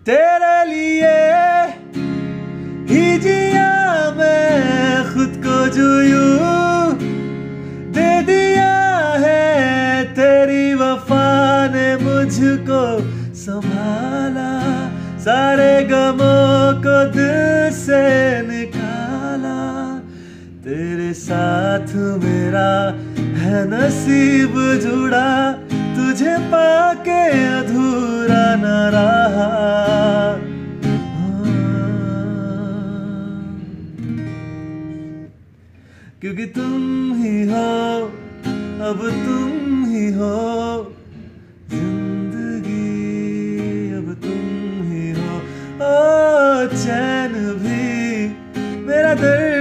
तेरे लिए ही जिया मैं खुद को जो यूं दे दिया है, तेरी वफा ने मुझको संभाला, सारे गमों को दिल से निकाला। तेरे साथ मेरा है नसीब जुड़ा, तुझे पाके अधूरा न रहा। क्योंकि तुम ही हो, अब तुम ही हो जिंदगी, अब तुम ही हो। ओ चैन भी मेरा दर्द